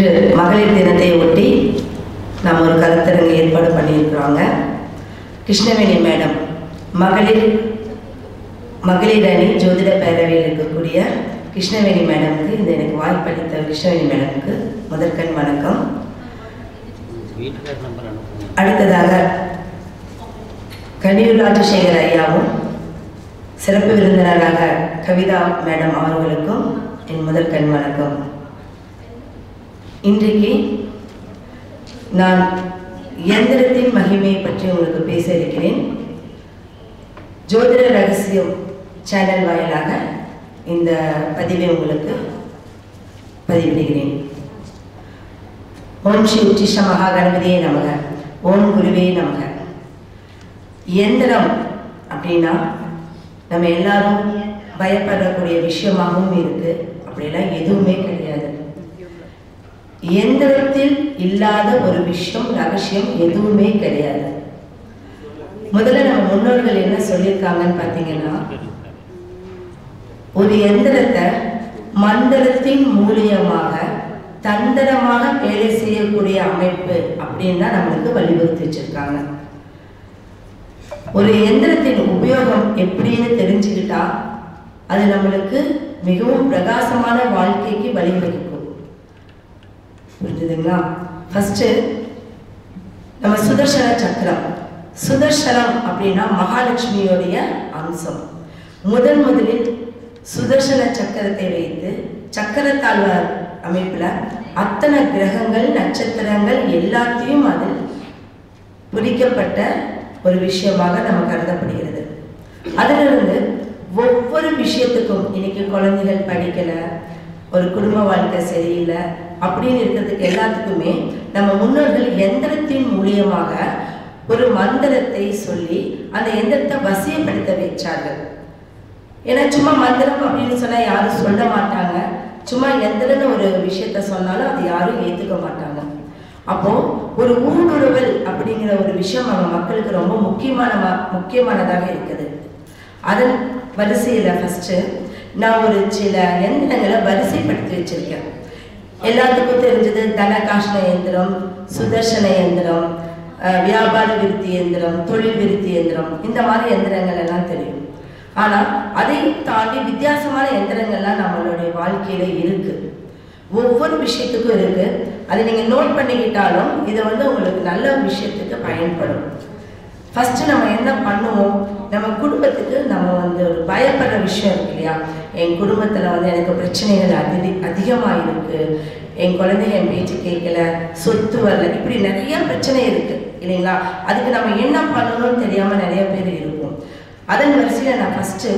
இன்று மகளிர் தினத்தை ஒட்டி நாம் ஒரு கருத்தரங்கு ஏற்பாடு பண்ணியிருக்கிறோங்க. கிருஷ்ணவேணி மேடம் மகளிர் அணி ஜோதிட பேரவையில் இருக்கக்கூடிய கிருஷ்ணவேணி மேடமுக்கு இந்த எனக்கு வாய்ப்பளித்த கிருஷ்ணவேணி மேடமுக்கு முதற்கண் வணக்கம். அடுத்ததாக கனியூர் ராஜசேகர் ஐயாவும் சிறப்பு விருந்தினராக கவிதா மேடம் அவர்களுக்கும் என் முதற்கண் வணக்கம். இன்றைக்கு நான் இயந்திரத்தின் மகிமையை பற்றி உங்களுக்கு பேச இருக்கிறேன். ஜோதிட ரகசியம் சேனல் வாயிலாக இந்த பதிவை உங்களுக்கு பதிவிடுகிறேன். ஓம் ஸ்ரீ உச்சிஷ்ட மகா கணபதியே நமக, ஓம் குருவே நமக. இயந்திரம் அப்படின்னா நம்ம எல்லாரும் பயப்படக்கூடிய விஷயமாகவும் இருக்கு. அப்படிலாம் எதுவுமே கிடையாது. இயந்திரத்தில் இல்லாத ஒரு விஷயம் ரகசியம் எதுவுமே கிடையாது. முதல்ல நம்ம முன்னோர்கள் என்ன சொல்லியிருக்காங்கன்னு பார்த்தீங்கன்னா, ஒரு எந்திரத்தை மந்திரத்தின் மூலியமாக தந்திரமாக வேலை செய்யக்கூடிய அமைப்பு அப்படின்னு தான் நம்மளுக்கு வலியுறுத்தி வச்சிருக்காங்க. ஒரு எந்திரத்தின் உபயோகம் எப்படின்னு தெரிஞ்சுக்கிட்டா அது நம்மளுக்கு மிகவும் பிரகாசமான வாழ்க்கைக்கு வழிவகுக்கும். புரிஞ்சுதுங்களா? ஃபர்ஸ்ட் நம்ம சுதர்சன சக்கரம். சுதர்சனம் அப்படின்னா மகாலட்சுமியோடைய அம்சம். முதலில் சுதர்சன சக்கரத்தை வைத்து சக்கரத்தாழ்வார் அமைப்புல அத்தனை கிரகங்கள் நட்சத்திரங்கள் எல்லாத்தையும் அதில் பொறிக்கப்பட்ட ஒரு விஷயமாக நம்ம கருதப்படுகிறது. அதிலிருந்து ஒவ்வொரு விஷயத்துக்கும் இன்னைக்கு குழந்தைகள் படிக்கல, ஒரு குடும்ப வாழ்க்கை சரியில்லை அப்படின்னு இருக்கிறதுக்கு எல்லாத்துக்குமே நம்ம முன்னோர்கள் எந்திரத்தின் மூலியமாக ஒரு மந்திரத்தை சொல்லி அந்த எந்திரத்தை வசியப்படுத்த வச்சார்கள். ஏன்னா சும்மா மந்திரம் அப்படின்னு சொன்னா யாரும் சொல்ல மாட்டாங்க. சும்மா எந்திரன்னு ஒரு விஷயத்த சொன்னாலும் அது யாரும் ஏத்துக்க மாட்டாங்க. அப்போ ஒரு ஊடுருவல் அப்படிங்கிற ஒரு விஷயம் நம்ம மக்களுக்கு ரொம்ப முக்கியமானதாக இருக்குது. அதன் வரிசையில ஃபர்ஸ்ட் நான் ஒரு சில எந்திரங்களை வரிசைப்படுத்தி வச்சிருக்கேன். எல்லாத்துக்கும் தெரிஞ்சது தனகாஷ்ண எந்திரம், சுதர்சன எந்திரம், வியாபார விருத்தி எந்திரம், தொழில் விருத்தி எந்திரம், இந்த மாதிரி எந்திரங்கள் எல்லாம் தெரியும். ஆனா அதையும் தாண்டி வித்தியாசமான எந்திரங்கள்லாம் நம்மளுடைய வாழ்க்கையில இருக்கு. ஒவ்வொரு விஷயத்துக்கும் இருக்கு. அதை நீங்க நோட் பண்ணிக்கிட்டாலும் இது உங்களுக்கு நல்ல விஷயத்துக்கு பயன்படும். ஃபர்ஸ்ட் நம்ம என்ன பண்ணுவோம், நம்ம குடும்பத்துக்கு நம்ம ஒரு பயப்படுற விஷயம் இருக்கு இல்லையா? என் குடும்பத்துல எனக்கு பிரச்சனைகள் அதிகமா இருக்கு, என் குழந்தைங்க என் பேச்சு கேட்கல, சொத்து வரல, இப்படி நிறைய பிரச்சனை இருக்கு இல்லைங்களா? அதுக்கு நம்ம என்ன பண்ணணும்னு தெரியாம நிறைய பேர் இருப்போம். அதன் வரிசையில நான் ஃபர்ஸ்ட்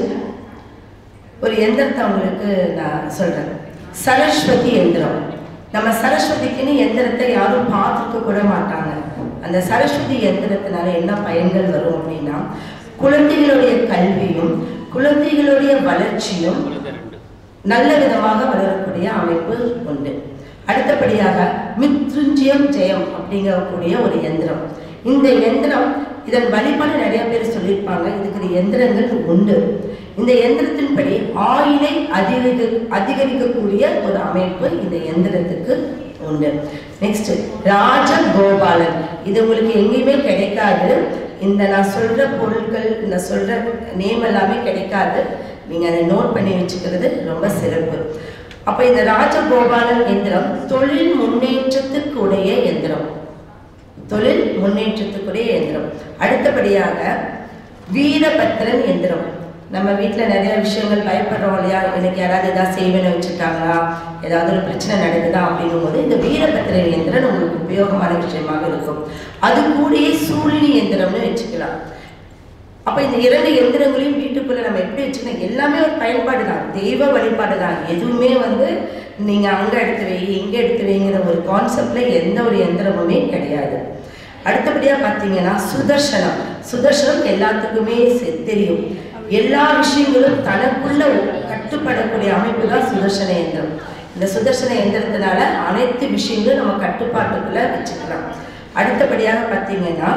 ஒரு எந்திரத்தை உங்களுக்கு நான் சொல்றேன். சரஸ்வதி எந்திரம். நம்ம சரஸ்வதிக்குன்னு எந்திரத்தை யாரும் பார்த்துக்க கூட மாட்டாங்க. அந்த சரஸ்வதி எந்திரத்தினால என்ன பயன்கள் வரும் அப்படின்னா, குழந்தைகளுடைய கல்வியும் குழந்தைகளுடைய வளர்ச்சியும் நல்ல விதமாக வளரக்கூடிய அமைப்பு உண்டு. அடுத்தபடியாக மித்ருஞ்சயம் ஜெயம் அப்படிங்கக்கூடிய ஒரு எந்திரம். இந்த எந்திரம் இதன் வழிபாடு நிறைய பேர் சொல்லியிருப்பாங்க. இதுக்கு எந்திரங்கள் உண்டு. இந்த எந்திரத்தின்படி ஆயுளை அதிகரிக்கக்கூடிய ஒரு அமைப்பு இந்த எந்திரத்துக்கு உண்டு. நெக்ஸ்ட் ராஜகோபாலன். இது உங்களுக்கு எங்கேயுமே கிடைக்காது. இந்த நான் சொல்ற பொருட்கள், இந்த சொல்ற நேம் எல்லாமே கிடைக்காது. நீங்க அதை நோட் பண்ணி வச்சுக்கிறது ரொம்ப சிறப்பு. அப்ப இந்த ராஜகோபாலன் எந்திரம் தொழில் முன்னேற்றத்துக்குடைய எந்திரம். தொழில் முன்னேற்றத்துக்குரிய எந்திரம். அடுத்தபடியாக வீரபத்ரன் எந்திரம். நம்ம வீட்டில் நிறைய விஷயங்கள் பயப்படுறோம் இல்லையா? எனக்கு யாராவது ஏதாவது செய்வனை வச்சுட்டாங்களா, ஏதாவது ஒரு பிரச்சனை நடக்குதா அப்படிங்கும் போது இந்த வீரபத்ரன் எந்திரம் உங்களுக்கு உபயோகமான விஷயமாக இருக்கும். அது கூடயே சூழினி எந்திரம்னு வச்சுக்கலாம். அப்ப இந்த இரண்டு எந்திரங்களையும் வீட்டுக்குள்ள நம்ம எப்படி வச்சுக்கணும், எல்லாமே ஒரு பயன்பாடு தான், தெய்வ வழிபாடு தான். எதுவுமே நீங்க அங்க எடுத்து வை இங்க எடுத்து வைங்கிற ஒரு கான்செப்ட்ல எந்த ஒரு எந்திரமுமே கிடையாது. அடுத்தபடியா பார்த்தீங்கன்னா சுதர்சனம். சுதர்சனம் எல்லாத்துக்குமே தெரியும். எல்லா விஷயங்களும் தனக்குள்ள கட்டுப்படக்கூடிய அமைப்பு தான் சுதர்சன எந்திரம். இந்த சுதர்சன எந்திரத்தினால அனைத்து விஷயங்களும் நம்ம கட்டுப்பாட்டுக்குள்ள வச்சுக்கலாம். அடுத்தபடியாக பார்த்தீங்கன்னா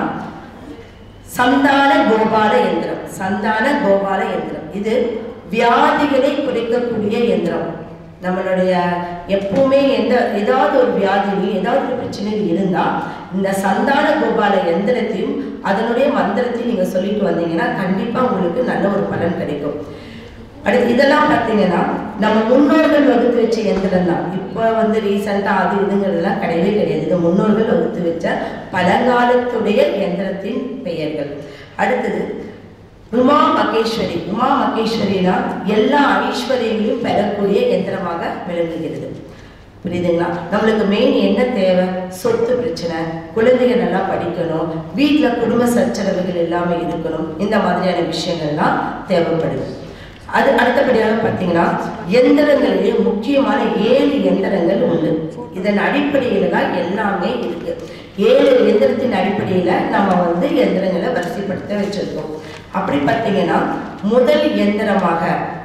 சந்தான கோபால எந்திரம். சந்தான கோபால எந்திரம் இது வியாதிகளை குறைக்கக்கூடிய எந்திரம். நம்மளுடைய எப்பவுமே ஏதாவது ஒரு வியாதியிலையும் ஏதாவது ஒரு பிரச்சனையும் இருந்தால் இந்த சந்தான கோபால எந்திரத்தையும் அதனுடைய மந்திரத்தையும் நீங்கள் சொல்லிட்டு வந்தீங்கன்னா கண்டிப்பாக உங்களுக்கு நல்ல ஒரு பலன் கிடைக்கும். அடுத்து இதெல்லாம் பார்த்தீங்கன்னா நம்ம முன்னோர்கள் வகுத்து வச்ச எந்திரம் தான். இப்போ ரீசெண்டாக அது இதுங்கிறதுலாம் கிடையவே கிடையாது. இது முன்னோர்கள் வகுத்து வச்ச பழங்காலத்துடைய எந்திரத்தின் பெயர்கள். அடுத்தது உமா மகேஸ்வரி. உமா மகேஸ்வரினா எல்லா ஐஸ்வர்யங்களையும் பெறக்கூடிய எந்திரமாக விளங்குகிறது. புரியுதுங்களா? நம்மளுக்கு மெயின் என்ன தேவை? சொத்து பிரச்சனை, குழந்தைகள் நல்லா படிக்கணும், வீட்டில் குடும்ப சச்சரவுகள் எல்லாமே இருக்கணும், இந்த மாதிரியான விஷயங்கள்லாம் தேவைப்படுது. அது அடுத்தபடியாக பார்த்தீங்கன்னா எந்திரங்களிலே முக்கியமான 7 எந்திரங்கள் உண்டு. இதன் அடிப்படையில் தான் எல்லாமே இருக்கு. 7 எந்திரத்தின் அடிப்படையில் நம்ம எந்திரங்களை வரிசைப்படுத்த வச்சிருக்கோம். அப்படி பார்த்தீங்கன்னா முதல் எந்திரமாக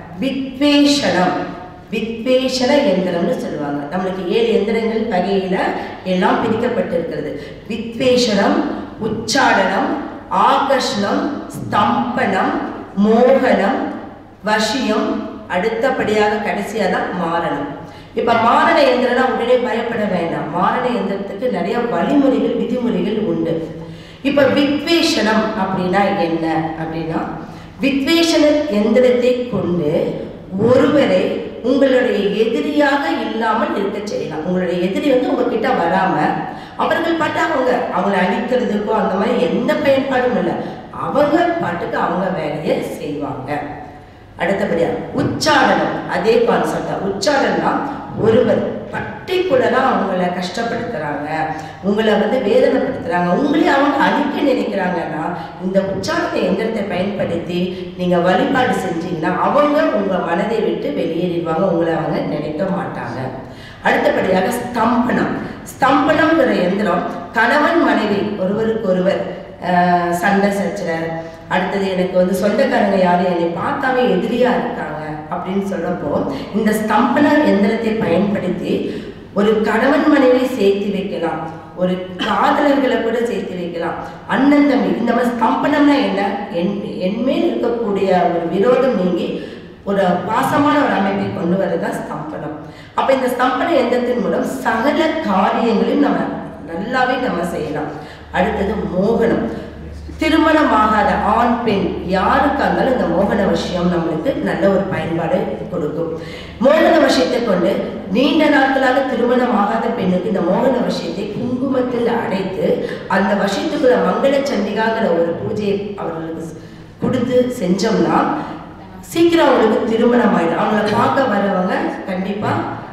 வித்வேஷன எந்திரம்னு சொல்லுவாங்க. நம்மளுக்கு 7 எந்திரங்கள் வகையில எல்லாம் பிரிக்கப்பட்டிருக்கிறது. வித்வேஷனம், உச்சாடனம், ஆகர்ஷணம், ஸ்தம்பனம், மோகனம், வசியம், அடுத்தபடியாக கடைசியாக தான் மாரணம். இப்போ மாரண எந்திரம்னா உடனே பயப்பட வேண்டாம். மாரண எந்திரத்துக்கு நிறைய வழிமுறைகள் விதிமுறைகள் உண்டு. இப்போ வித்வேஷனம் அப்படின்னா என்ன அப்படின்னா, வித்வேஷன எந்திரத்தை கொண்டு ஒருவரை உங்களுடைய எதிரியாக இல்லாமல் இருக்க செய்யலாம். உங்களுடைய எதிரி உங்ககிட்ட வராம அவர்கள் பாட்டு அவங்களை அழிக்கிறதுக்கோ அந்த மாதிரி எந்த பயன்பாடும் இல்லை. அவங்க பாட்டுக்கு அவங்க வேலையை செய்வாங்க. அடுத்தபடியா உச்சாடனம், அதே கான்செப்ட் தான். உச்சாடனம்னா ஒருவர் பர்டிகுலரா அவங்கள கஷ்டப்படுத்துறாங்க, உங்களை வேதனைப்படுத்துறாங்க, உங்களே அவங்க அழிக்க நினைக்கிறாங்கன்னா இந்த உச்சாரண எந்திரத்தை பயன்படுத்தி நீங்க வழிபாடு செஞ்சீங்கன்னா அவங்க உங்க மனதை விட்டு வெளியேறிடுவாங்க, உங்களை அவங்க நினைக்க மாட்டாங்க. அடுத்தபடியாக ஸ்தம்பனம். ஸ்தம்பனம்ங்கிற எந்திரம் கணவன் மனைவி ஒருவருக்கு ஒருவர் சண்டை சச்சரவு, அடுத்தது எனக்கு சொந்தக்காரங்க யாரும் என்னை பார்த்தாவே எதிரியா இருக்காங்க அப்படின்னு சொல்றப்போ இந்த ஸ்தம்பன எந்திரத்தை பயன்படுத்தி ஒரு கணவன் மனைவி சேர்த்து வைக்கலாம், ஒரு காதலர்களை கூட சேர்த்து வைக்கலாம், அண்ணன் தம்பி. இந்த மாதிரி ஸ்தம்பனம்னா என்ன? என்மேல் இருக்கக்கூடிய ஒரு விரோதம் நீங்கி ஒரு பாசமான ஒரு அமைப்பை கொண்டு வரதான் ஸ்தம்பனம். அப்ப இந்த ஸ்தம்பன எந்திரத்தின் மூலம் சகல காரியங்களையும் நல்லாவே நம்ம செய்யலாம். அடுத்தது மோகனம். திருமணமாகாத ஆண் பெண் யாருக்கா இருந்தாலும் இந்த மோகன வசியம் நம்மளுக்கு நல்ல ஒரு பயன்பாடு கொடுக்கும். மோகன வசியத்தை கொண்டு நீண்ட நாட்களாக திருமணமாகாத பெண்ணுக்கு இந்த மோகன வசியத்தை குங்குமத்தில் அடைத்து அந்த வசியத்துக்குள்ள மங்கள சண்டிகாங்கிற ஒரு பூஜையை அவர்களுக்கு கொடுத்து செஞ்சோம்னா சீக்கிரம் அவங்களுக்கு திருமணம் ஆயிடும். அவங்கள பார்க்க வரவங்க கண்டிப்பா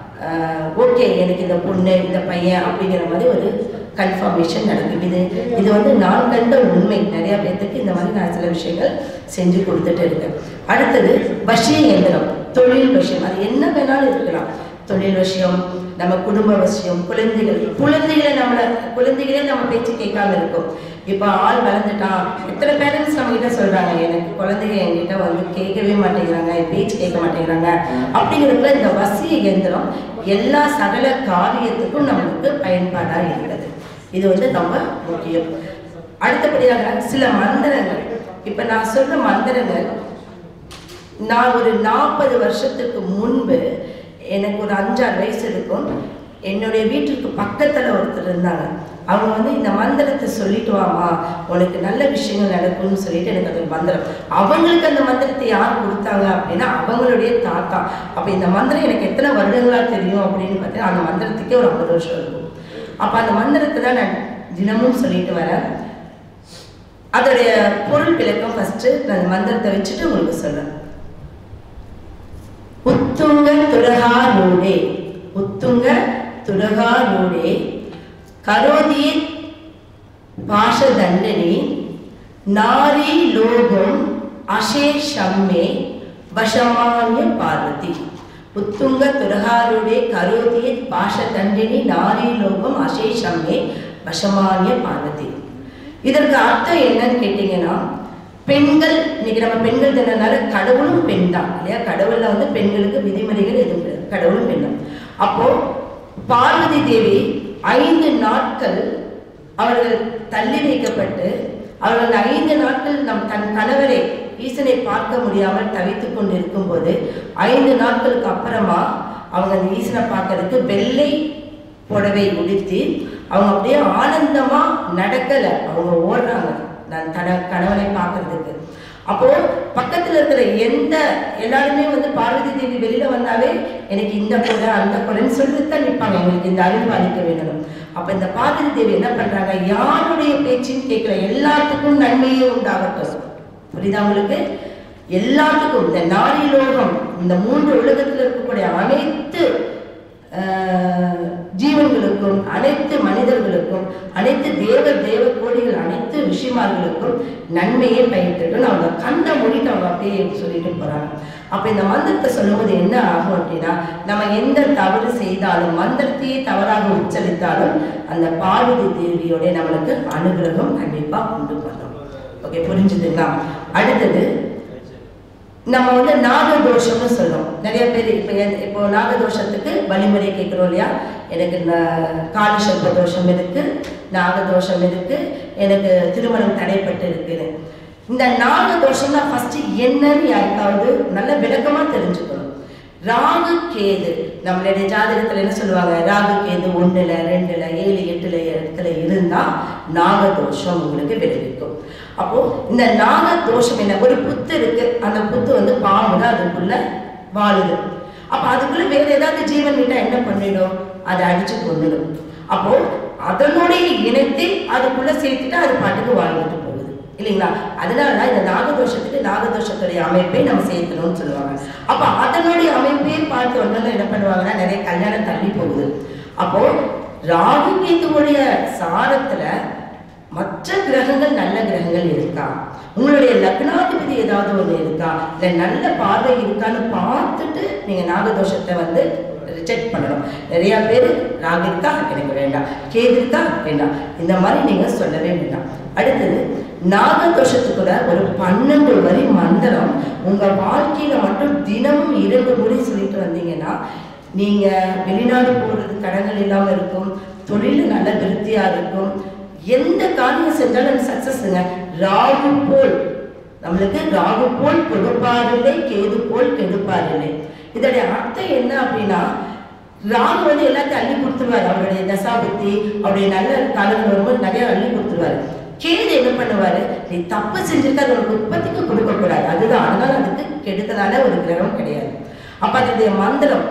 ஓகே எனக்கு இந்த பொண்ணு இந்த பையன் அப்படிங்கிற மாதிரி ஒரு கன்ஃபர்மேஷன் நடக்குது. இது நான் கண்ட உண்மை. நிறைய பேர்த்துக்கு இந்த மாதிரி நான் சில விஷயங்கள் செஞ்சு கொடுத்துட்டு இருக்கேன். அடுத்தது வசிய எந்திரம், தொழில் வசியம். அது என்ன வேணாலும் இருக்கலாம். தொழில் வசியம், நம்ம குடும்ப வசியம், குழந்தைகளே நம்ம பேச்சு கேட்காம இருக்கும். இப்போ ஆள் வளர்ந்துட்டான். எத்தனை பேரண்ட்ஸ் நம்ம கிட்ட சொல்றாங்க, எனக்கு குழந்தைங்க என்கிட்ட கேட்கவே மாட்டேங்கிறாங்க, பேச்சு கேட்க மாட்டேங்கிறாங்க. அப்படிங்கிறதுல இந்த வசிய எந்திரம் எல்லா சகல காரியத்துக்கும் நம்மளுக்கு பயன்பாடா இருக்கிறது. இது ரொம்ப முக்கியம். அடுத்தபடியாக சில மந்திரங்கள். இப்ப நான் சொல்ற மந்திரங்கள் நான் ஒரு 40 வருஷத்துக்கு முன்பு, எனக்கு ஒரு 5-6 வயசு இருக்கும், என்னுடைய வீட்டுக்கு பக்கத்துல ஒருத்தர் இருந்தாங்க. அவங்க இந்த மந்திரத்தை சொல்லிட்டு வாமா உனக்கு நல்ல விஷயங்கள் நடக்கும்னு சொல்லிட்டு எனக்கு அது மந்திரம். அவங்களுக்கு அந்த மந்திரத்தை யார் கொடுத்தாங்க அப்படின்னா அவங்களுடைய தாத்தா. அப்ப இந்த மந்திரம் எனக்கு எத்தனை வருடங்களா தெரியும் அப்படின்னு பார்த்தீங்கன்னா அந்த மந்திரத்துக்கே ஒரு 50 வருஷம் இருக்கும். அப்ப அந்த மந்திரத்தை தான் நான் தினமும் சொல்லிட்டு வரேன். அதோடைய பொருள் விளக்கம் ஃபர்ஸ்ட் நான் அந்த மந்திரத்தை வச்சுட்டு உங்களுக்கு சொல்றேன். உத்துங்க துரகாரூடே, உத்துங்க துரகாரூடே கரோதி பாஷதண்டனி நாரி லோகம் அசேஷம்மே வசமான்ய பார்வதி. உத்துங்க துரகாரூடே கரோதி பாஷதண்டினி நாரி லோகம் அசேஷம்மே வசமான்ய பார்வதி. இதற்கு அர்த்தம் என்னன்னு கேட்டீங்கன்னா, பெண்கள் இன்னைக்கு நம்ம பெண்கள் தினனால கடவுளும் பெண் தான் இல்லையா? கடவுள்ல பெண்களுக்கு விதிமுறைகள் எதுவும் கிடையாது, கடவுளும் பெண் தான். அப்போ பார்வதி தேவி 5 நாட்கள் அவர்கள் தள்ளி வைக்கப்பட்டு அவர்கள் 5 நாட்கள் தன் கணவரை ஈசனை பார்க்க முடியாமல் தவித்துக் கொண்டிருக்கும் போது 5 நாட்களுக்கு அப்புறமா அவங்க அந்த ஈசனை பார்க்கறதுக்கு வெள்ளை புடவை உடுத்தி அவங்க அப்படியே ஆனந்தமா நடக்கல, அவங்க ஓடுறாங்க கணவனை பார்க்கறதுக்கு. அப்போ பக்கத்துல இருக்கிற எல்லாருமே வந்து பார்வதி தேவி வெளியில வந்தாவே எனக்கு இந்த கொலை அந்த கொலைன்னு சொல்லிட்டு தான் நிற்பாங்க, எங்களுக்கு இந்த அறிவு அளிக்க வேண்டும். அப்ப இந்த பார்வதி தேவி என்ன பண்றாங்க, யாருடைய பேச்சுன்னு கேட்கல, எல்லாத்துக்கும் நன்மையே உண்டாகட்டும். புரியுதா உங்களுக்கு? எல்லாத்துக்கும் இந்த நாரி லோகம், இந்த 3 உலகத்தில் இருக்கக்கூடிய அனைத்து ஜீவன்களுக்கும், அனைத்து மனிதர்களுக்கும், அனைத்து தேவ கோடிகள், அனைத்து ரிஷிமார்களுக்கும் நன்மையே பயிர்த்துட்டு அவங்க கண்ணை மூடிட்டு அவங்க அப்படியே சொல்லிட்டு போறாங்க. அப்ப இந்த மந்திரத்தை சொல்லும்போது என்ன ஆகும் அப்படின்னா, நம்ம எந்த தவறு செய்தாலும், மந்திரத்தையே தவறாக உச்சரித்தாலும் அந்த பார்வதி தேவியோட நம்மளுக்கு அனுகிரகம் கண்டிப்பா உண்டு பண்ணும். ஓகே, புரிஞ்சுதுங்களா? அடுத்தது நம்ம வந்து நாகதோஷம்னு சொல்றோம். நிறைய பேர் இப்போ நாகதோஷத்துக்கு வழிமுறை கேட்கிறோம் இல்லையா? எனக்கு காலசர்ப்ப தோஷம் இருக்கு, நாகதோஷம் இருக்கு, எனக்கு திருமணம் தடைப்பட்டு இருக்குன்னு. இந்த நாகதோஷம்னா ஃபர்ஸ்ட் என்னன்னு யாருக்காவது நல்ல விளக்கமா தெரிஞ்சுக்கணும். ராகு கேது நம்மளுடைய ஜாதகத்துல என்ன சொல்லுவாங்க, ராகு கேது 1ல 2ல 7 8ல இடத்துல இருந்தா நாகதோஷம் உங்களுக்கு விளைவிக்கும். அப்போ இந்த நாகதோஷம் என்ன, ஒரு புத்து இருக்கு, அந்த புத்து வந்து பாம்பு தான் அதுக்குள்ள வாழுது. அப்ப அதுக்குள்ள வேற ஏதாவது ஜீவன் விட்டா என்ன பண்ணிடும், அதை அடிச்சு கொண்டுடும். அப்போ அதனுடைய இனத்தை அதுக்குள்ள சேர்த்துட்டு அது பாட்டுக்கு வாழ்ந்துட்டு போகுது இல்லைங்களா? அதனாலதான் இந்த நாகதோஷத்துக்கு நாகதோஷத்துடைய அமைப்பை நம்ம சேர்க்கணும்னு சொல்லுவாங்க. அப்ப அதனுடைய அமைப்பையே பார்த்து ஒன்று என்ன பண்ணுவாங்கன்னா நிறைய கல்யாணம் தள்ளி போகுது. அப்போ ராகு கேதுவுடைய சாரத்துல மற்ற கிரகங்கள் நல்ல கிரகங்கள் இருக்கா, உங்களுடைய லக்னாதிபதி ஏதாவது ஒன்று இருக்கா, இல்லை நல்ல பார்வை இருக்கான்னு பார்த்துட்டு நீங்க நாகதோஷத்தை வந்து ரிஜெக்ட் பண்ணணும். நிறைய பேர் ராகு இருக்கா எனக்கு வேண்டாம், கேது இருக்கா வேண்டாம், இந்த மாதிரி நீங்க சொல்லவே வேண்டாம். அடுத்தது நாகதோஷத்துக்குள்ள ஒரு 12 வரி மந்திரம் உங்க வாழ்க்கையில மட்டும் தினமும் 2 முறை சொல்லிட்டு வந்தீங்கன்னா நீங்க வெளிநாடு போறது கடன்கள் இல்லாம இருக்கும், தொழில நல்ல விருத்தியா இருக்கும், எந்த காரியம் செஞ்சாலும் சக்சஸ்ங்க. ராகு போல் நம்மளுக்கு ராகு போல் கொடுப்பாரில்லை, கேது போல் கெடுப்பாரில்லை. இதோடைய அர்த்தம் என்ன அப்படின்னா, ராகு வந்து எல்லாத்தையும் அள்ளி கொடுத்துருவாரு, அவருடைய தசாபுத்தி அவருடைய நல்ல காலங்கள் வரும்போது நிறைய அள்ளி கொடுத்துருவாரு. கேது என்ன பண்ணுவாரு, நீ தப்பு செஞ்சிருக்க அது உனக்கு உற்பத்திக்கு கொடுக்க கூடாது, அதுதான், அதனால அதுக்கு கெடுத்ததான ஒரு கிரகம் கிடையாது. அப்ப அதனுடைய மந்திரம்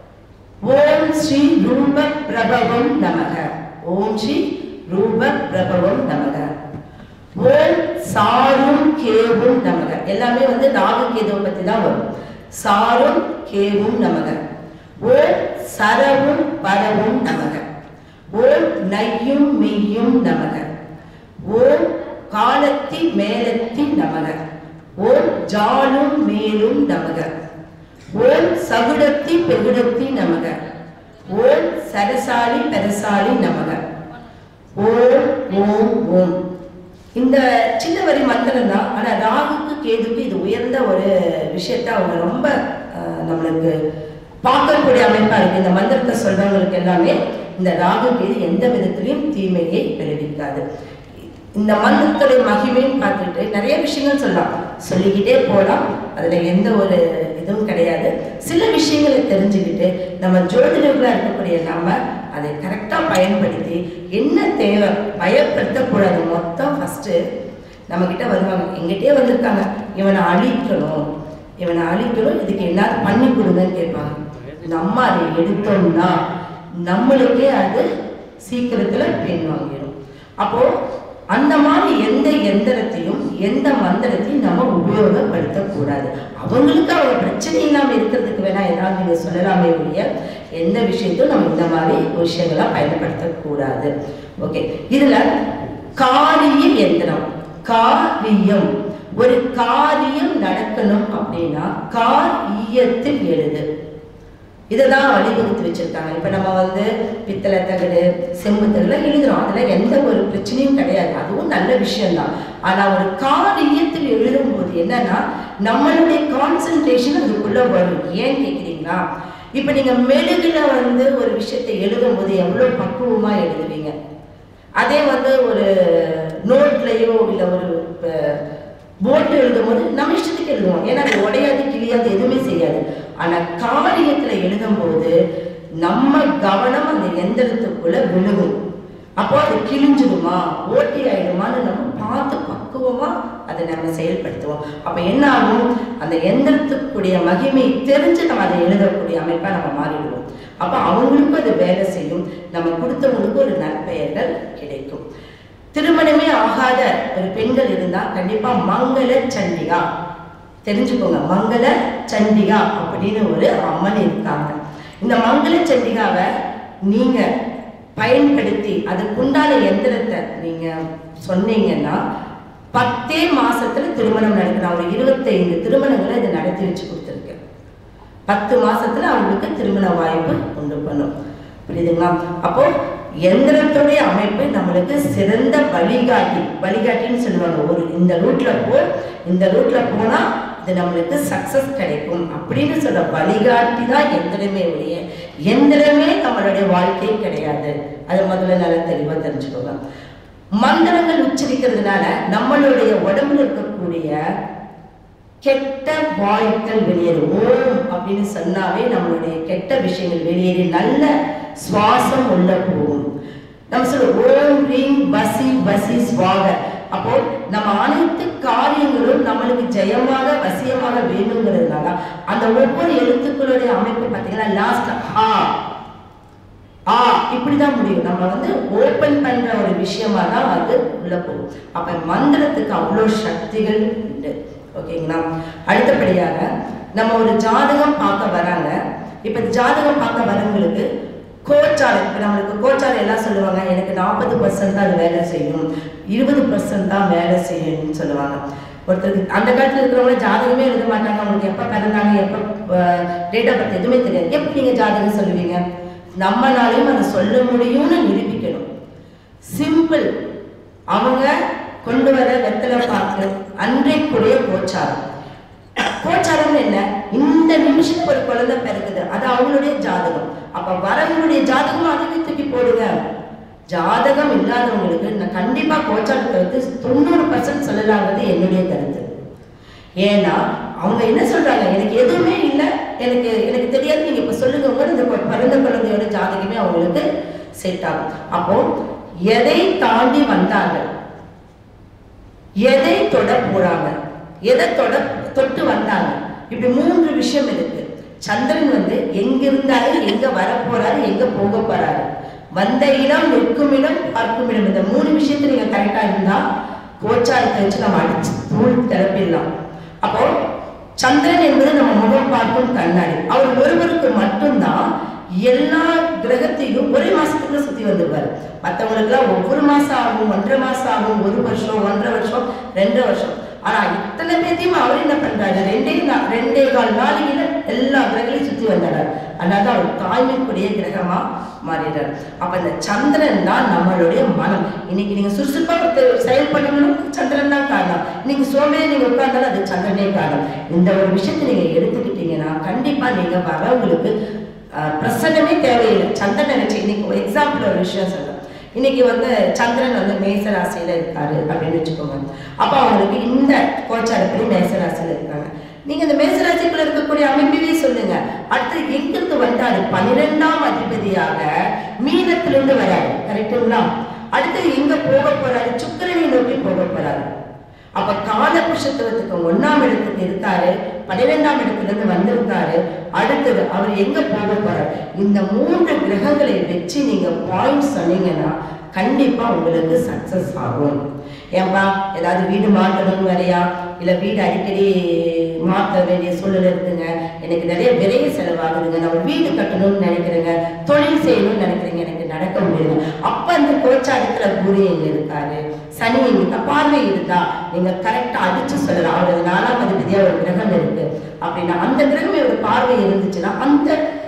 ஓம் ஸ்ரீ ரூப பிரபவம் நமக, ஓம் ஸ்ரீ ரூப பிரபவம் நமக, ஓம் சாரும் கேவும் நமக. எல்லாமே வந்து ராகு கேதுவை பத்தி தான் வரும். சாரும் கேவும் நமக, ஓம் சரவும் பரவும் நமக, ஓம் நையும் மெய்யும் நமக, ஓம் காலத்தி மேலத்தி நமக, ஓம் ஜாலும் மேலும் நமக, ஓம் சகுடத்தி பெகுடத்தி நமக, ஓம் சரசாலி பெரசாலி நமக, ஓம் ஓம் ஓம். இந்த சின்ன வரி மந்திரம் தான், ஆனா ராகுக்கு கேதுக்கு இது உயர்ந்த ஒரு விஷயத்த அவங்க ரொம்ப நம்மளுக்கு பார்க்கக்கூடிய அமைப்பா இருக்கு. இந்த மந்திரத்தை சொல்றவங்களுக்கு எல்லாமே இந்த ராகு கேது எந்த விதத்திலையும் தீமையை விளைவிக்காது. இந்த மந்திரத்துடைய மகிமைன்னு பார்த்துட்டு நிறைய விஷயங்கள் சொல்லலாம், சொல்லிக்கிட்டே போகலாம், அதுல எந்த ஒரு இதுவும் கிடையாது. சில விஷயங்களை தெரிஞ்சுக்கிட்டு நம்ம ஜோதிடர்களா இருக்கக்கூடிய நம்ம அதை கரெக்டா பயன்படுத்தி என்ன தேவை பயப்படுத்தக்கூடாது. மொத்தம் ஃபர்ஸ்ட் நம்ம கிட்ட வருவாங்க, எங்கிட்டே வந்திருக்காங்க, இவனை அழிக்கணும், இவனை அழிக்கணும், இதுக்கு என்ன பண்ணி கொடுங்கன்னு கேட்பாங்க. நம்ம அதை எடுத்தோம்னா நம்மளுக்கே அது சீக்கிரத்துல பெண் வாங்கிடும். அப்போ அந்த மாதிரி எந்த எந்திரத்தையும் எந்த மந்திரத்தையும் நம்ம உபயோகப்படுத்தக்கூடாது. அவங்களுக்கு அவங்க பிரச்சனை இல்லாமல் இருக்கிறதுக்கு வேணா ஏதாவது நீங்க சொல்லலாமே ஒழிய எந்த விஷயத்தையும் நம்ம இந்த மாதிரி விஷயங்களா பயன்படுத்தக்கூடாது. ஓகே, இதுல காரிய எந்திரம், காரியம், ஒரு காரியம் நடக்கணும் அப்படின்னா காரியத்தில் எழுது, இதைதான் வழிவகுத்து வச்சிருக்காங்க. இப்ப நம்ம வந்து பித்தளை தகடு செம்பு தகடுல எழுதுறோம், அதுல எந்த ஒரு பிரச்சனையும் கிடையாது, அதுவும் நல்ல விஷயம்தான். ஆனா ஒரு காரியத்தில் எழுதும் போது என்னன்னா நம்மளுடைய கான்சென்ட்ரேஷன் அதுக்குள்ள வரும். ஏன் கேக்குறீங்களா? இப்ப நீங்க மெழுகுல வந்து ஒரு விஷயத்தை எழுதும் போது எவ்வளவு பக்குவமா எழுதுவீங்க, அதே வந்து ஒரு நோட்லயோ இல்ல ஒரு போட்டு எழுதும் போது நம்ம இஷ்டத்துக்கு எழுதுவோம், ஏன்னா அது உடையாது கிளியாது எதுவுமே செய்யாது. ஆனா காரியத்துல எழுதும் போது நம்ம கவனம் அந்த எந்திரத்துக்குள்ள விழுகும். அப்போ அது கிழிஞ்சிடுமா ஓட்டி ஆயிடுமான்னு நம்ம பார்த்து பக்குவமா அதை நம்ம செயல்படுத்துவோம். அப்ப என்ன ஆகும், அந்த எந்திரத்துக்குரிய மகிமை தெரிஞ்சு நம்ம அதை எழுதக்கூடிய அமைப்பா நம்ம மாறிடுவோம். அப்ப அவங்களுக்கும் அது வேலை செய்யும், நம்ம கொடுத்தவங்களுக்கும் ஒரு நற்பெயர்கள் கிடைக்கும். திருமணமே ஆகாத ஒரு பெண்கள் இருந்தா கண்டிப்பா மங்கள சண்டிகா தெரிஞ்சுக்கோங்க. மங்கள சண்டிகா அப்படின்னு ஒரு அம்மன் இருக்காங்க. இந்த மங்கள சண்டிகாவை நீங்க பயன்படுத்தி அதுக்குண்டான எந்திரத்தை நீங்க சொன்னீங்கன்னா 10 மாசத்துல திருமணம் நடக்கணும். ஒரு 25 திருமணங்களை இதை நடத்தி வச்சு கொடுத்துருக்கேன். 10 மாசத்துல அவங்களுக்கு திருமண வாய்ப்பு உண்டு பண்ணும். புரியுதுங்களா? அப்போ எந்திரத்துடைய அமைப்பு நம்மளுக்கு சிறந்த வழிகாட்டின்னு சொல்லுவாங்க. ஒரு இந்த ரூட்ல போனா இது நம்மளுக்கு சக்சஸ் கிடைக்கும் அப்படின்னு சொல்ற வழிகாட்டி தான் எந்திரமே உடைய. எந்திரமே நம்மளுடைய வாழ்க்கை கிடையாது. அது முதல்ல நல்லா தெளிவா தெரிஞ்சுக்கோங்க. மந்திரங்கள் உச்சரிக்கிறதுனால நம்மளுடைய உடம்புல இருக்கக்கூடிய கெட்ட வாயுக்கள் வெளியேறும். ஓம் அப்படின்னு சொன்னாவே நம்மளுடைய கெட்ட விஷயங்கள் வெளியேறி நல்ல சுவாசம் உள்ள போகும். நம்ம சொல்லுவோம் ஓம் ரீம் வசி வசி ஸ்வாக. அப்போ நம்ம அனைத்து காரியங்களும் நம்மளுக்கு ஜெயமாக வசியமாக வேணுங்கிறதுனால அந்த ஒவ்வொரு எழுத்துக்களுடைய அமைப்பு பார்த்தீங்கன்னா லாஸ்ட் இப்படிதான் முடியும். நம்ம ஓபன் பண்ற ஒரு விஷயமா தான் அது உள்ள போகும். அப்ப மந்திரத்துக்கு அவ்வளோ சக்திகள் உண்டு. ஓகேங்களா? அடுத்தபடியாக நம்ம ஒரு ஜாதகம் பார்க்க வராங்க. இப்ப ஜாதகம் பார்க்க வரவங்களுக்கு கோச்சாரம், இப்போ நம்மளுக்கு கோச்சாரம் எல்லாம் சொல்லுவாங்க, எனக்கு 40% தான் அது வேலை செய்யும், 20% தான் வேலை செய்யணும்னு சொல்லுவாங்க. ஒருத்தருக்கு அந்த காலத்தில் இருக்கிறவங்க ஜாதகமே எழுத மாட்டாங்க. அவங்களுக்கு எப்போ பிறந்தாங்க, எப்போ டேட் ஆஃப் பர்த் எதுவுமே தெரியாது. எப்படி நீங்கள் ஜாதகம் சொல்லுவீங்க? நம்மளாலையும் அதை சொல்ல முடியும்னு நிரூபிக்கணும். சிம்பிள். அவங்க கொண்டு வர வெத்தலை பார்த்து அன்றைக்குடைய கோச்சாரம். கோச்சாரம் என்ன? இந்த நிமிஷத்துக்கு ஒரு குழந்தை பிறகுது, அது அவங்களுடைய ஜாதகம். அப்ப வரவங்களுடைய ஜாதகம் அதுவே தூக்கி போடுங்க. ஜாதகம் இல்லாதவங்களுக்கு நான் கண்டிப்பா கோச்சாரத்தை 90% சொல்லலாங்கிறது என்னுடைய கருத்து. ஏன்னா அவங்க என்ன சொல்றாங்க, எனக்கு எதுவுமே இல்லை, எனக்கு தெரியாது, நீங்க இப்ப சொல்லுங்க, இந்த பிறந்த குழந்தையோட ஜாதகமே அவங்களுக்கு செட் ஆகும். அப்போ எதை தாண்டி வந்தாங்க, எதை தொட போறாங்க, எதை தொட்டு வந்தாங்க, இப்படி 3 விஷயம் இருக்கு. சந்திரன் எங்க இருந்தாரு, எங்க வர போறாரு, எங்க போக போறாரு, வந்த இடம், நிற்கும் இடம், பார்க்கும் இடம், இந்த 3 விஷயத்தை நீங்க கரெக்டா இருந்தா கோச்சாரத்தை வச்சு நம்ம அடிச்சு தூள் திறப்பிடலாம். அப்போ சந்திரன் என்பது நம்ம முகம் பார்க்கும் கண்ணாடி. அவர் ஒருவருக்கு மட்டும்தான் எல்லா கிரகத்தையும் ஒரே மாசத்துக்குள்ள சுத்தி வந்துருவாரு. மற்றவங்களுக்கு எல்லாம் ஒவ்வொரு மாசம் ஆகும், 1.5 மாசம் ஆகும், 1 வருஷம், 1.5 வருஷம், 2 வருஷம். ஆனா இத்தனை பேத்தையும் அவர் என்ன பண்றாரு, 2.25 நாளையில எல்லா கிரகங்களையும் சுத்தி வந்தாரு. அதனால அவர் தாய்மைக்குரிய கிரகமா மாறிடுறாரு. அப்ப இந்த சந்திரன் தான் நம்மளுடைய மனம். இன்னைக்கு நீங்க சுறுசுறுப்பா செயல்படணும், சந்திரன் தான் காரணம். இன்னைக்கு சோம்பேறி நீங்க உட்கார்ந்தாலும் அது சந்திரனே காரணம். இந்த ஒரு விஷயத்தை நீங்க எடுத்துக்கிட்டீங்கன்னா கண்டிப்பா நீங்க வரவங்களுக்கு பிரசன்னமே தேவையில்லை. சந்திரன் நினைச்சு இன்னைக்கு எக்ஸாம்பிள் ஒரு விஷயம் சொல்றேன். இன்னைக்கு சந்திரன் மேச ராசியில இருக்காரு அப்படின்னு வச்சுக்கோங்க. அப்ப அவங்களுக்கு இந்த கோச்சாரப்படி மேச ராசியில இருக்காங்க. நீங்க இந்த மேச ராசிக்குள்ள இருக்கக்கூடிய அமைப்பையே சொல்லுங்க. அடுத்து எங்கிருந்து வந்தாரு, 12ஆம் அதிபதியாக மீனத்திலிருந்து வராரு. கரெக்டுங்களா? அடுத்து எங்க போக போறாரு, சுக்கிரனை நோக்கி போக போறாரு. அப்ப காலபுருஷத்துவத்துக்கு 1ஆம் இடத்துக்கு இருக்காரு, 12ஆம் இடத்துல இருந்து வந்திருக்காரு. அடுத்தது அவர் எங்க போக போறாரு. இந்த 3 கிரகங்களை வச்சு நீங்க பாயிண்ட் சொன்னீங்கன்னா கண்டிப்பா உங்களுக்கு சக்சஸ் ஆகும். ஏன்பா ஏதாவது வீடு மாற்றணும்னு வரையா, இல்ல வீடு அடிக்கடி மாற்ற வேண்டிய சூழ்நிலை இருக்குங்க, எனக்கு நிறைய விரைவு செலவாகுதுங்க, நான் ஒரு வீடு கட்டணும்னு நினைக்கிறேங்க, தொழில் செய்யணும்னு நினைக்கிறேங்க, எனக்கு நடக்க முடியுங்க. அப்ப அந்த கோச்சாரத்துல குரு எங்க இருக்காரு, சனி எங்க பார்வை இருந்தா நீங்க கரெக்டா அடிச்சு சொல்லலாம். அவரது 4ஆம் அதிபதியா ஒரு கிரகம் இருக்கு அப்படின்னா அந்த கிரகம் ஒரு பார்வை இருந்துச்சுன்னா அந்த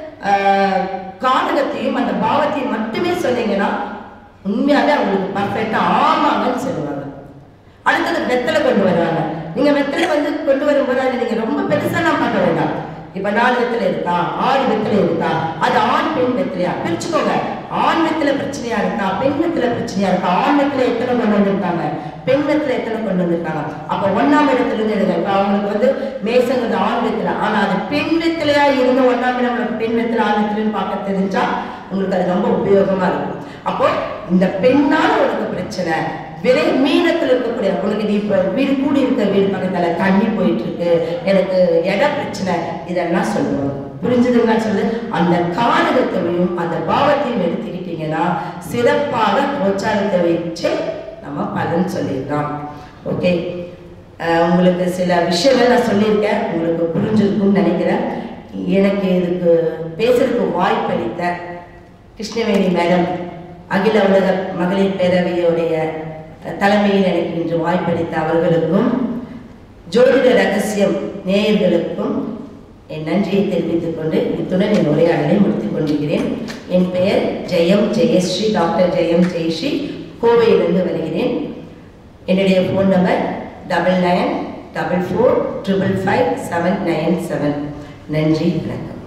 காரகத்தையும் அந்த பாவத்தையும் மட்டுமே சொன்னீங்கன்னா உண்மையாவே அவங்களுக்கு பர்ஃபெக்டா ஆமாங்கன்னு சொல்லுவாங்க. அடுத்தது வெத்தலை கொண்டு வருவாங்க. நீங்க வெத்தலை கொண்டு வரும்போது அது நீங்க ரொம்ப பெருசாலாம் பார்க்க வேண்டாம். இப்ப 4 வெத்தலை இருக்கா, 6 வெத்தலை இருக்கா, அது ஆண் பெண் வெத்தலையா பிரிச்சுக்கோங்க. ஆன்மத்துல பிரச்சனையா இருக்கா, பெண்மத்துல பிரச்சனையா இருக்கா? ஆன்மத்துல எத்தனை கொண்டு வந்திருக்காங்க, பெண்மத்துல எத்தனை கொண்டு வந்திருக்காங்க? அப்ப 1ஆம் இடத்துல இருந்து எடுங்க. இப்ப அவங்களுக்கு வந்து மேசங்கிறது ஆன்மத்துல, ஆனா அது பெண்மத்திலையா இருந்த 1ஆம் இடம் நம்மளுக்கு பெண்மத்துல ஆன்மத்திலும் பார்க்க தெரிஞ்சா உங்களுக்கு அது ரொம்ப உபயோகமா இருக்கும். அப்போ இந்த பெண்ணால உனக்கு பிரச்சனை, விரை மீனத்தில் இருக்கக்கூடிய உனக்கு நீ இப்ப வீடு கூடி இருக்க வீடு பக்கத்துல தண்ணி போயிட்டு இருக்கு, எனக்கு இட பிரச்சனை, இதெல்லாம் சொல்லுவாங்க. புரிஞ்சுதுங்களா? சொல்லு. அந்த காரகத்தையும் அந்த பாவத்தையும் எடுத்துக்கிட்டீங்கன்னா சிறப்பாக கோச்சாரத்தை வச்சு நம்ம பலன் சொல்லிடலாம். ஓகே, உங்களுக்கு சில விஷயங்கள் நான் சொல்லியிருக்கேன், உங்களுக்கு புரிஞ்சிருக்கும்னு நினைக்கிறேன். எனக்கு இதுக்கு பேசுறதுக்கு வாய்ப்பளித்த கிருஷ்ணவேணி மேடம், அகில உலக மகளிர் பேரவையுடைய தலைமையில் எனக்கு இன்று வாய்ப்பளித்த அவர்களுக்கும் ஜோதிட ரகசியம் நேயர்களுக்கும் என் நன்றியை தெரிவித்துக் கொண்டு இத்துடன் என் உரையாடலை முடித்துக் கொண்டிருக்கிறேன். என் பெயர் ஜெயம் ஜெயஸ்ரீ, டாக்டர் ஜெயம் ஜெயஸ்ரீ, கோவையிலிருந்து வருகிறேன். என்னுடைய ஃபோன் நம்பர் 9944455797. நன்றி, வணக்கம்.